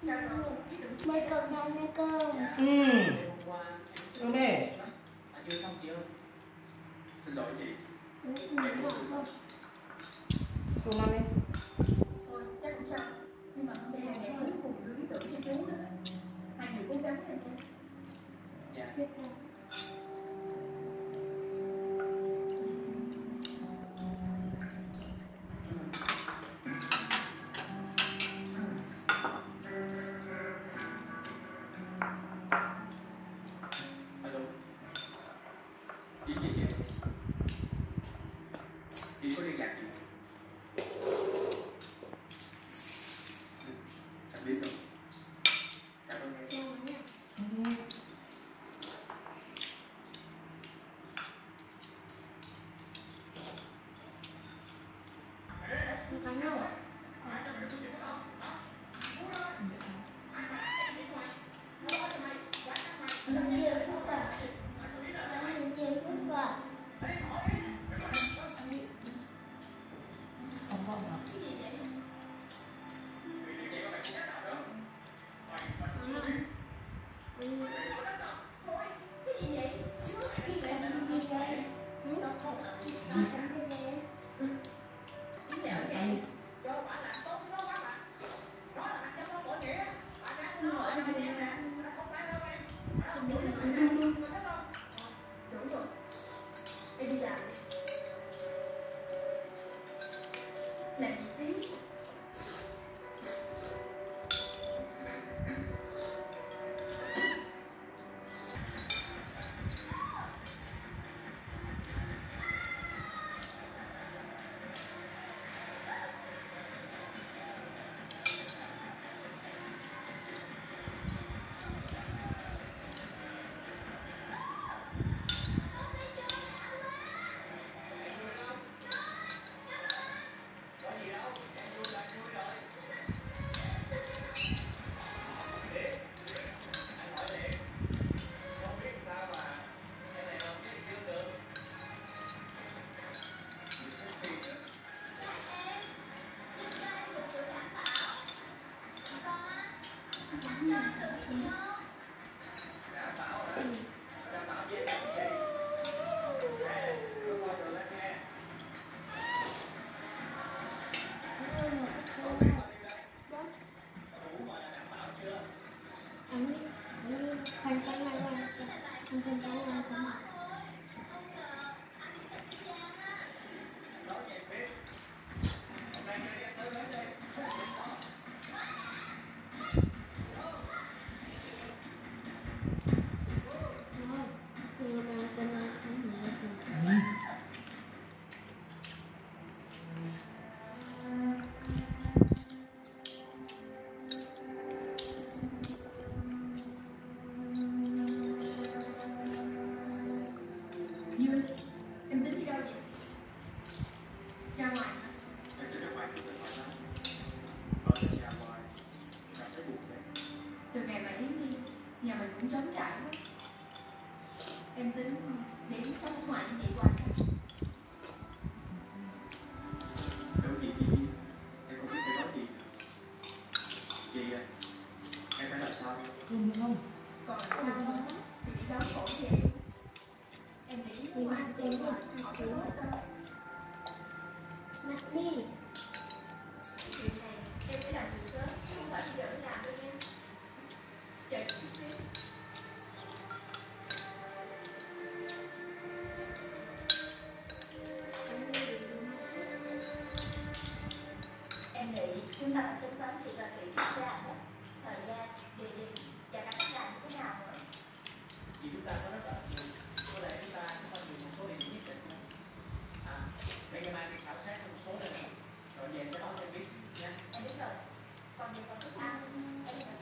Mời cơm ăn cơm. Cơm đi. Chưa xong chị ơi. Xin lỗi chị. Cơm ăn đi. Thôi, chắc cũng sao. Nhưng mà hôm nay là ngày cuối cùng đưa lý tưởng cho chú đó. Hai người cố gắng lên nha. Dạ. Alo. Chị có liên lạc gì? Anh biết rồi. Cảm ơn em. Em đi làm. Làm gì tí? Dương, em tính đi đâu vậy? Ra ngoài hả? Em chỉ ra ngoài được rồi đó. Ở ra ngoài, cảm thấy buồn đấy. Từ ngày mà Yến đi, nhà mình cũng trống trải quá. Em tính để Yến sống ở ngoài như vậy qua sao? Đâu chị, em không biết phải nói gì. Chị à, em phải làm sao? Cơm được không? Còn làm sao đó, thì đi đón khổ vậy. Em để Yến ở ngoài em đi, họ đủ hết đâu. Mặc đi. Chuyện này em phải làm từ sớm, không phải bây giờ mới làm đâu nha. Chờ chút xíu. Em nghĩ chúng ta đã tính toán thiệt là kỹ ra đó. Thời gian, địa điểm và cả cách làm như thế nào nữa. Vì chúng ta có rất là nhiều, có lẽ chúng ta dùng một số địa điểm nhất định thôi. Bây giờ mai đi khảo sát một số đây, rồi về cái đó cho biết nha. Em biết rồi. Còn về phần thức ăn, em